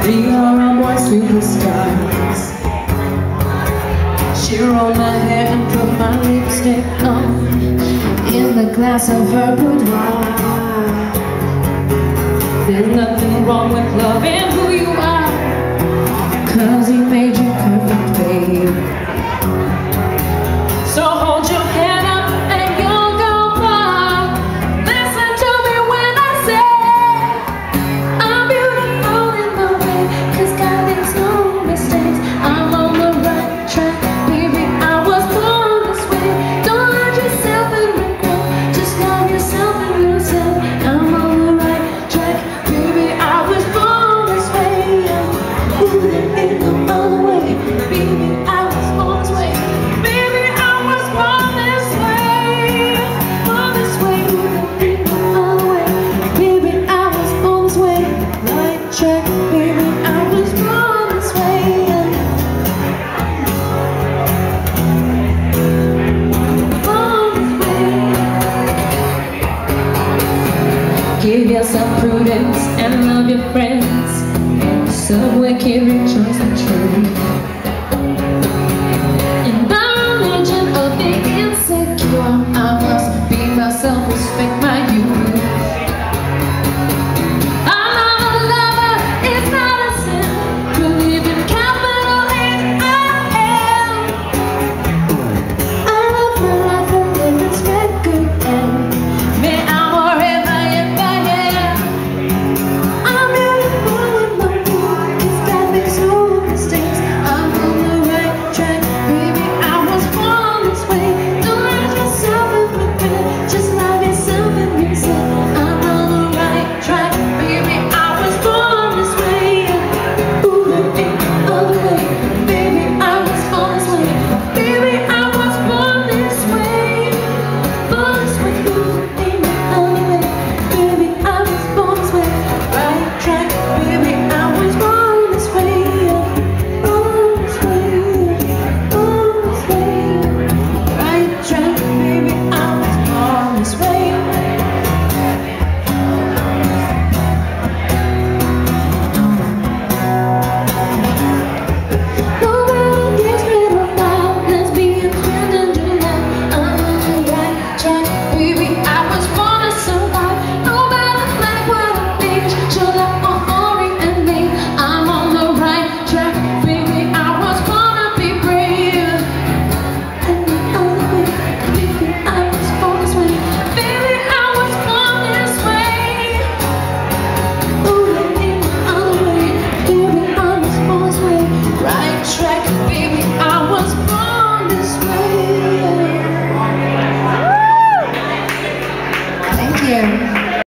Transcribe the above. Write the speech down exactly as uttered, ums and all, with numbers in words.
We are all born superstars. She rolled my hair and put my lipstick on in the glass of her boudoir. There's nothing wrong with loving who you are, 'cause he made you perfect, babe. So hold your head up and you'll go far. Listen to me when I say I'm beautiful in the way, 'cause God makes no mistakes. I'm on the right track, baby, I was born this way. Don't hurt yourself and regret, just love yourself and yourself. I'm on the right track, baby, I was born this way. Ooh, there ain't no other way, baby, I was born this way. Baby, I was born this way, born this way. Ooh, there ain't no other way, baby, I was born this way. Right track, baby, I was born this way. Born this way. Give yourself prudence and love your friends. Subway, keep your choice and true.